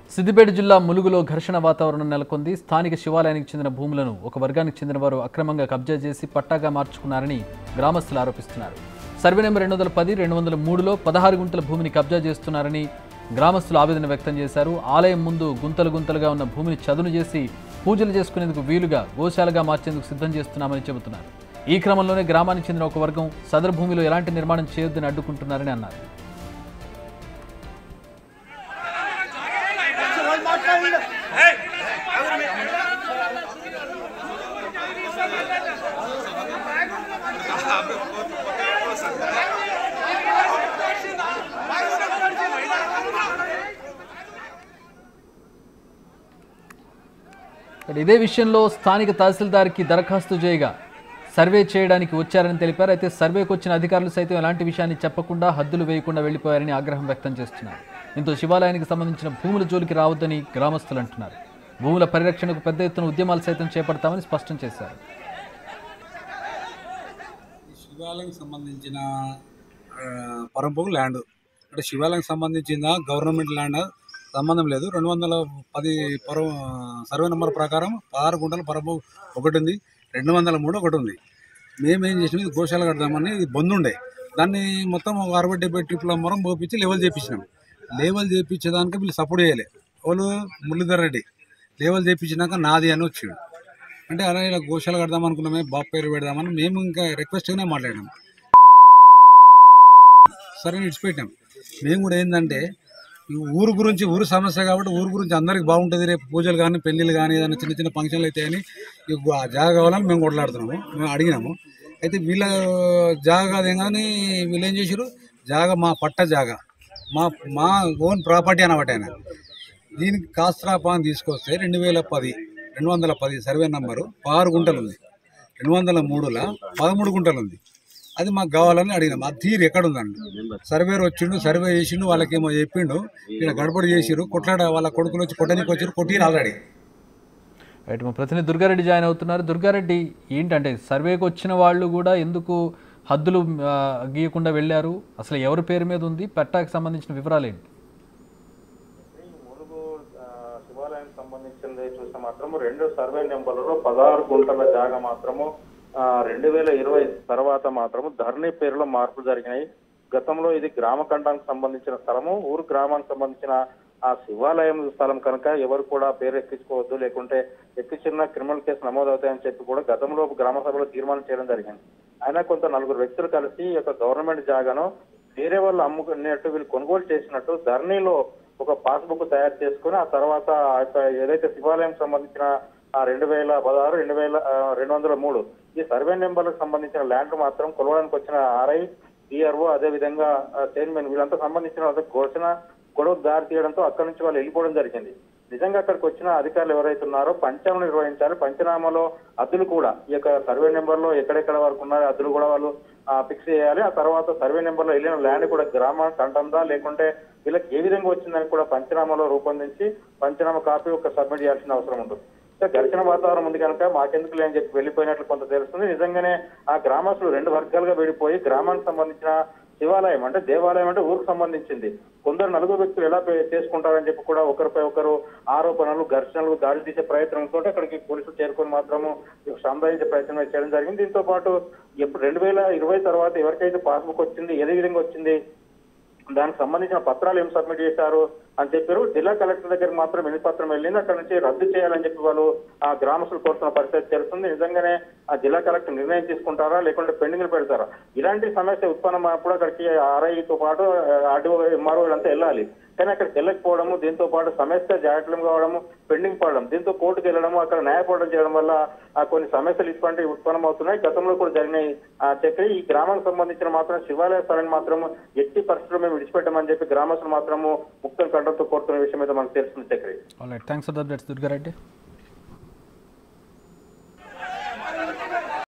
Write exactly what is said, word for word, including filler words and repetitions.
సిద్దిపేట జిల్లా ములుగులో ఘర్షణ వాతావరణం నెలకొంది. స్థానిక శివాలయానికి చెందిన భూములను ఒక వర్గానికి చెందిన వారు అక్రమంగా కబ్జా చేసి పట్టాగా మార్చుకున్నారని గ్రామస్తులు ఆరోపిస్తున్నారు. సర్వే నెంబర్ రెండు వందల పది రెండు వందల మూడులో పదహారు గుంటల భూమిని కబ్జా చేస్తున్నారని గ్రామస్తులు ఆవేదన వ్యక్తం చేశారు. ఆలయం ముందు గుంతలు గుంతలుగా ఉన్న భూమిని చదును చేసి పూజలు చేసుకునేందుకు వీలుగా గోశాలగా మార్చేందుకు సిద్ధం చేస్తున్నామని చెబుతున్నారు. ఈ క్రమంలోనే గ్రామానికి చెందిన ఒక వర్గం సదరు భూమిలో ఎలాంటి నిర్మాణం చేయొద్దని అడ్డుకుంటున్నారని అన్నారు. ఇదే విషయంలో స్థానిక తహసీల్దార్కి దరఖాస్తు చేయగా సర్వే చేయడానికి వచ్చారని తెలిపారు. అయితే సర్వేకు వచ్చిన అధికారులు సైతం ఎలాంటి విషయాన్ని చెప్పకుండా హద్దులు వేయకుండా వెళ్లిపోయారని ఆగ్రహం వ్యక్తం చేస్తున్నారు. దీంతో శివాలయానికి సంబంధించిన భూముల జోలికి రావద్దని గ్రామస్తులు అంటున్నారు. భూముల పరిరక్షణకు పెద్ద ఎత్తున ఉద్యమాలు సైతం చేపడతామని స్పష్టం చేశారు. శివాలయానికి సంబంధించిన పరంపకు ల్యాండ్ అంటే శివాలయానికి సంబంధించిన గవర్నమెంట్ ల్యాండ్ సంబంధం లేదు. రెండు వందల పది పర సర్వే నెంబర్ ప్రకారం పదహారు గుంటల పరపు ఒకటి ఉంది, రెండు వందల మూడు ఒకటి ఉంది. మేమేం చేసినాం, ఇది గోశాల కడదామని ఇది బంద్ ఉండే, దాన్ని మొత్తం ఒక అరవై డెబ్బై ట్రిప్ల మొరం పోపించి లెవెల్ చేయించినాం. లెవెల్ చేయించేదానికి వీళ్ళు సపోర్ట్ చేయలే. వాళ్ళు మురళీధర్ రెడ్డి లెవెల్ చేయించినాక నాది అని వచ్చిండు. అంటే అలా ఇలా గోశాల కడదాం అనుకున్నామే, బాబు పేరు పెడదామని మేము ఇంకా రిక్వెస్ట్గానే మాట్లాడినాం. సరే ఇడిచిపెట్టాం. మేము కూడా ఏంటంటే ఊరు గురించి ఊరు సమస్య కాబట్టి ఊరు గురించి అందరికి బాగుంటుంది, రేపు పూజలు కానీ పెళ్ళిళ్ళు కానీ ఏదైనా చిన్న చిన్న ఫంక్షన్లు అయితే అని జాగా కావాలని మేము కొట్లాడుతున్నాము, మేము అడిగినాము. అయితే వీళ్ళ జాగా కాదేం కానీ వీళ్ళు ఏం చేశారు, జాగా మా పట్ట జాగా మా మా ఓన్ ప్రాపర్టీ అనమాట. ఆయన దీనికి కాస్త్రాపాన్ తీసుకొస్తే రెండు వేల పది రెండు వందల పది సర్వే నెంబరు పదహారు గుంటలు ఉంది, రెండు వందల మూడులో పదమూడు గుంటలు ఉంది. అది మాకు కావాలని అడిగినాం. ఆ తీరు ఎక్కడుందండి? సర్వేర్ వచ్చిండు, సర్వే చేసిండు, వాళ్ళకేమో చెప్పిండు, ఇక్కడ గడబడి చేసిరు, కొట్లాడ వాళ్ళ కొడుకులు వచ్చి కొట్టడానికి వచ్చారు, కొట్టిరు ఆల్రెడీ. రైట్, మా ప్రతినిధి దుర్గారెడ్డి జాయిన్ అవుతున్నారు. దుర్గారెడ్డి, ఏంటంటే సర్వేకి వచ్చిన వాళ్ళు కూడా ఎందుకు హద్దులు గీయకుండా వెళ్ళారు? అసలు ఎవరి పేరు మీద ఉంది? పట్టాకి సంబంధించిన వివరాలు ఏంటి? ములుగు శివాలయానికి సంబంధించింది చూస్తే మాత్రము రెండు సర్వే నెంబర్లలో పదహారు గుంటల జాగా మాత్రము రెండు వేల ఇరవై తర్వాత మాత్రము ధరణి పేరులో మార్పులు జరిగినాయి. గతంలో ఇది గ్రామ ఖండానికి సంబంధించిన స్థలము, ఊరు గ్రామానికి సంబంధించిన ఆ శివాలయం స్థలం కనుక ఎవరు కూడా పేరు ఎక్కించుకోవద్దు, లేకుంటే ఎక్కించిన క్రిమినల్ కేసు నమోదవుతాయని చెప్పి కూడా గతంలో గ్రామ సభలో తీర్మానం చేయడం జరిగింది. అయినా కొంత నలుగురు వ్యక్తులు కలిసి ఈ యొక్క గవర్నమెంట్ జాగాను వేరే వాళ్ళు అమ్ముకునేట్టు వీళ్ళు కొనుగోలు చేసినట్టు ధరణిలో ఒక పాస్బుక్ తయారు చేసుకుని ఆ తర్వాత ఏదైతే శివాలయం సంబంధించిన ఆ రెండు వేల పదహారు రెండు వేల రెండు వందల మూడు ఈ సర్వే నెంబర్లకు సంబంధించిన ల్యాండ్ మాత్రం కొలవడానికి వచ్చిన ఆర్ఐ డిఆర్ఓ అదే విధంగా చైర్మన్ వీళ్ళంతా సంబంధించిన ఘోషణ గొడవ దారి తీయడంతో అక్కడి నుంచి వాళ్ళు వెళ్ళిపోవడం జరిగింది. నిజంగా అక్కడికి వచ్చిన అధికారులు ఎవరైతే ఉన్నారో పంచనామా నిర్వహించాలి. పంచనామాలో అద్దులు కూడా ఈ యొక్క సర్వే నెంబర్ లో ఎక్కడెక్కడ వరకు ఉన్నారో అద్దులు కూడా వాళ్ళు ఫిక్స్ చేయాలి. ఆ తర్వాత సర్వే నెంబర్ లో వెళ్ళిన ల్యాండ్ కూడా గ్రామానికి అంటుందా లేకుంటే వీళ్ళకి ఏ విధంగా వచ్చిందని కూడా పంచనామాలో రూపొందించి పంచనామా కాపీ ఒక సబ్మిట్ చేయాల్సిన అవసరం ఉంటుంది. ఘర్షణ వాతావరణం ఉంది కనుక మాకెందుకు లేని చెప్పి వెళ్ళిపోయినట్లు కొంత తెలుస్తుంది. నిజంగానే ఆ గ్రామస్తులు రెండు వర్గాలుగా విడిపోయి గ్రామానికి సంబంధించిన శివాలయం అంటే దేవాలయం అంటే ఊరికి సంబంధించింది, కొందరు నలుగురు వ్యక్తులు ఎలా చేసుకుంటారని చెప్పి కూడా ఒకరిపై ఒకరు ఆరోపణలు ఘర్షణలు దాడి తీసే ప్రయత్నంతో అక్కడికి పోలీసులు చేరుకొని మాత్రము సంధానించే ప్రయత్నం చేయడం జరిగింది. దీంతో పాటు ఎప్పుడు రెండు వేల ఇరవై తర్వాత ఎవరికైతే పాస్బుక్ వచ్చింది, ఏ విధంగా వచ్చింది, దానికి సంబంధించిన పత్రాలు ఏం సబ్మిట్ చేశారు అని చెప్పారు. జిల్లా కలెక్టర్ దగ్గర మాత్రం ఎన్ని పత్రం వెళ్ళింది, అక్కడ నుంచి రద్దు చేయాలని చెప్పి వాళ్ళు ఆ గ్రామస్తులు కోరుతున్న పరిస్థితి తెలుస్తుంది. నిజంగానే ఆ జిల్లా కలెక్టర్ నిర్ణయం తీసుకుంటారా లేకుంటే పెండింగ్లు పెడతారా? ఇలాంటి సమస్య ఉత్పన్నమైనప్పుడు అక్కడికి ఆర్ఐతో పాటు ఆర్డీఓ ఎంఆర్ఓ అంతా వెళ్ళాలి. కానీ అక్కడికి వెళ్ళకపోవడము, దీంతో పాటు సమస్య జాగ్రత్తలు కావడము, పెండింగ్ పడడం, దీంతో కోర్టుకు వెళ్ళడము, అక్కడ న్యాయపోవడం చేయడం వల్ల కొన్ని సమస్యలు ఇటువంటి ఉత్పన్నం అవుతున్నాయి. గతంలో కూడా జరిగినాయి. చక్రి ఈ గ్రామానికి సంబంధించిన మాత్రం శివాలయ స్థలాన్ని మాత్రం ఎట్టి పరిస్థితుల్లో మేము విడిచిపెట్టామని చెప్పి గ్రామస్తులు మాత్రము ముక్తం కంటంతో కోరుతున్న విషయం మీద మనకు తెలుస్తుంది. Chakri thanks for the updates Durga Reddy.